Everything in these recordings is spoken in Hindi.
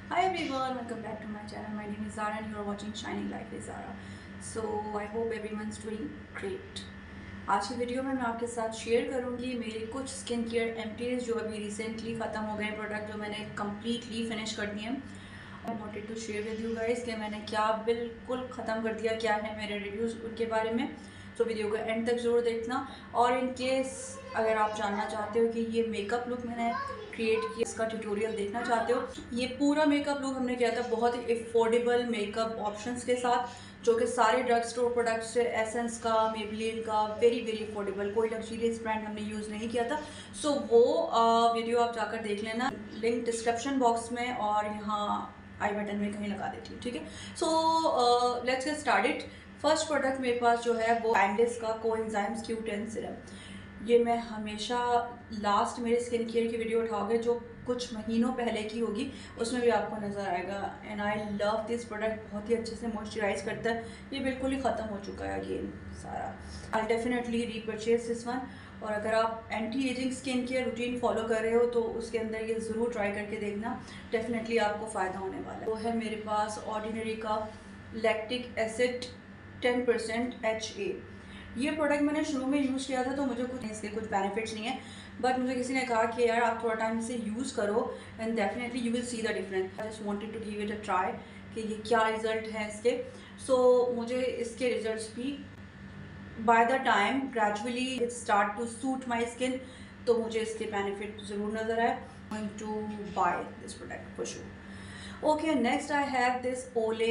Hi everyone, welcome back to my channel. My name is Zara and you are watching Shining Life with Zara. So I hope everyone's doing great. आज की वीडियो में मैं आपके साथ शेयर करूंगी मेरे कुछ स्किन केयर एमटीज जो अभी रिसेंटली ख़त्म हो गए प्रोडक्ट जो मैंने कम्प्लीटली फिनिश कर दिए हैं। I wanted to share with you guys कि मैंने क्या बिल्कुल ख़त्म कर दिया, क्या है मेरे रिव्यूज़ उनके बारे में। तो वीडियो को एंड तक ज़रूर देखना। और इन केस अगर आप जानना चाहते हो कि ये मेकअप लुक मैंने क्रिएट किया, इसका ट्यूटोरियल देखना चाहते हो, ये पूरा मेकअप लुक हमने किया था बहुत ही अफोर्डेबल मेकअप ऑप्शंस के साथ, जो कि सारे ड्रग स्टोर प्रोडक्ट्स से, एसेंस का, मेबलिन का, वेरी वेरी अफोर्डेबल, कोई लग्जरियस ब्रांड हमने यूज़ नहीं किया था। सो वो वीडियो आप जाकर देख लेना, लिंक डिस्क्रिप्शन बॉक्स में और यहाँ आई बटन में कहीं लगा देती हूँ, ठीक है। So let's get started. First product मेरे पास जो है वो एंडिस का कोएंजाइम्स Q10 सिरम। ये मैं हमेशा लास्ट मेरे स्किन केयर की वीडियो उठाओगे जो कुछ महीनों पहले की होगी उसमें भी आपको नज़र आएगा। And I love this product, बहुत ही अच्छे से मॉइस्चराइज करता है। ये बिल्कुल ही ख़त्म हो चुका है अगेन सारा। I definitely repurchase this one. और अगर आप anti aging skin care routine follow कर रहे हो तो उसके अंदर ये ज़रूर ट्राई करके देखना, डेफिनेटली आपको फ़ायदा होने वाला है। वो है मेरे पास ऑर्डिनरी का लैक्टिक एसिड 10% HA। ये प्रोडक्ट मैंने शुरू में यूज़ किया था तो मुझे कुछ इसके कुछ बेनिफिट्स नहीं है, बट मुझे किसी ने कहा कि यार आप थोड़ा टाइम से यूज़ करो and definitely you will see the difference. I just wanted to give it a try कि ये क्या रिज़ल्ट है इसके। सो मुझे इसके रिजल्ट्स भी by the time gradually it start to suit my skin, तो मुझे इसके बेनिफिट ज़रूर नज़र आए। Going to buy this product for sure. Okay, next I have this Olay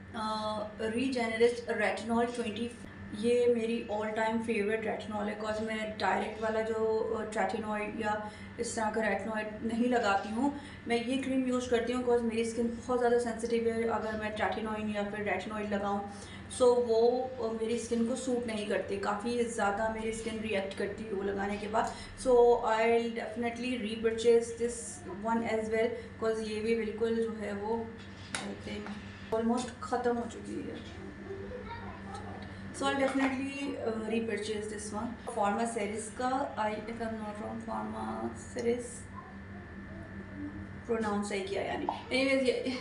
regenerist retinol 20। ये मेरी ऑल टाइम फेवरेट रेटिनॉल है, बिकॉज मैं डायरेक्ट वाला जो ट्रेटिनॉइड या इस तरह का रेटिनॉइड नहीं लगाती हूँ। मैं ये क्रीम यूज़ करती हूँ बिकॉज मेरी स्किन बहुत ज़्यादा सेंसिटिव है। अगर मैं ट्रेटिनॉइड या फिर रेटिनॉइड लगाऊँ सो वो मेरी स्किन को सूट नहीं करती, काफ़ी ज़्यादा मेरी स्किन रिएक्ट करती है वो लगाने के बाद। So I will definitely repurchase this one as well, because ये भी बिल्कुल जो है वो आई थिंक ऑलमोस्ट ख़त्म हो चुकी है। So I definitely repurchase this one. Pharmaceris का, I if I am not wrong, Pharmaceris pronounce सही किया यानी। एनीवेज ये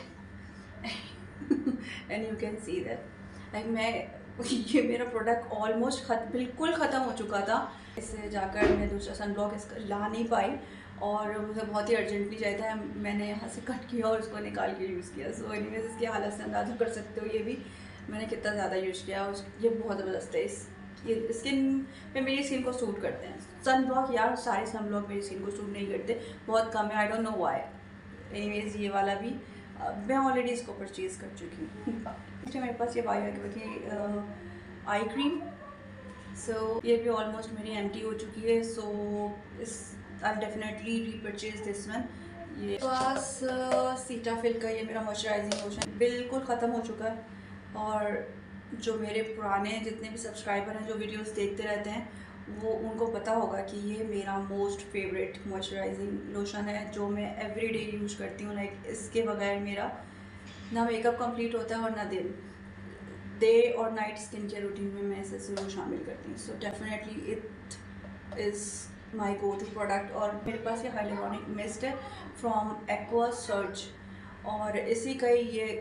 and you can see that like मैं ये मेरा प्रोडक्ट ऑलमोस्ट बिल्कुल ख़त्म हो चुका था। इससे जाकर मैं दूसरा सन ब्लॉक इसका ला नहीं पाई और मुझे बहुत ही अर्जेंटली चाहिए था। मैंने यहाँ से कट किया और उसको निकाल के यूज़ किया। सो एनीवेज इसकी हालत से अंदाज़ा कर सकते हो ये भी मैंने कितना ज़्यादा यूज़ किया। ये बहुत ज़बरदस्त है। ये स्किन पे मेरी स्किन को सूट करते हैं। सन ब्लॉक यार, सारे सन ब्लॉक मेरी स्किन को सूट नहीं करते, बहुत कम है, I don't know why. Anyways ये वाला भी मैं ऑलरेडी इसको परचेज़ कर चुकी हूँ। मेरे पास ये बायो की आई क्रीम। सो ये भी ऑलमोस्ट मेरी एम्प्टी हो चुकी है। सो इस I definitely repurchase this one. ये पास सीटाफिल का ये मेरा मॉइस्चराइजिंग लोशन बिल्कुल ख़त्म हो चुका है। और जो मेरे पुराने जितने भी सब्सक्राइबर हैं जो वीडियोस देखते रहते हैं वो उनको पता होगा कि ये मेरा मोस्ट फेवरेट मॉइस्चराइजिंग लोशन है जो मैं एवरी डे यूज़ करती हूँ। लाइक इसके बगैर मेरा ना मेकअप कंप्लीट होता है और ना डे और नाइट स्किन केयर रूटीन में मैं इसे ज़रूर शामिल करती हूँ। So definitely it is my go to product. और मेरे पास ये हाइलुरोनिक मिस्ट है फ्रॉम एक्वा सर्ज, और इसी का ही ये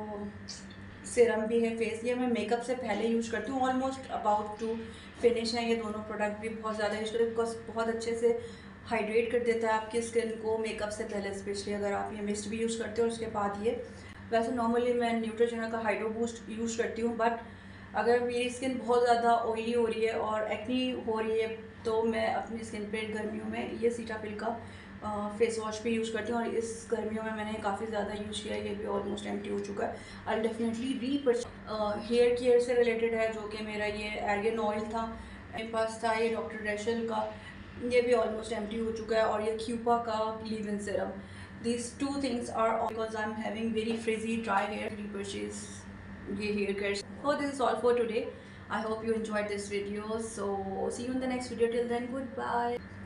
सीरम भी है फेस। ये मैं मेकअप से पहले यूज़ करती हूँ, ऑलमोस्ट अबाउट टू फिनिश है। ये दोनों प्रोडक्ट भी बहुत ज़्यादा यूज़ करती हूँ बिकॉज बहुत अच्छे से हाइड्रेट कर देता है आपकी स्किन को मेकअप से पहले, स्पेशली अगर आप ये मिस्ट भी यूज़ करते हो और उसके बाद ये। वैसे नॉर्मली मैं न्यूट्रोजेना का हाइड्रो बूस्ट यूज़ करती हूँ, बट अगर मेरी स्किन बहुत ज़्यादा ऑयली हो रही है और एक्नी हो रही है तो मैं अपनी स्किन पे गर्मियों में ये सीटाफिल का फेस वॉश भी यूज़ करती हूँ। और इस गर्मियों में मैंने काफ़ी ज़्यादा यूज़ किया है, ये भी ऑलमोस्ट एम्प्टी हो चुका है। आई डेफिनेटली हेयर केयर से रिलेटेड है जो कि मेरा ये एर्गन ऑयल था, मेरे पास था ये डॉक्टर रेशल का, ये भी ऑलमोस्ट एम्प्टी हो चुका है। और ये क्यूपा का leave in serum, these two things are all because I'm having very frizzy dry hair. Repurchase ये hair care. So this is all for today. I hope you enjoyed this video. So see you in the next video. Till then, goodbye.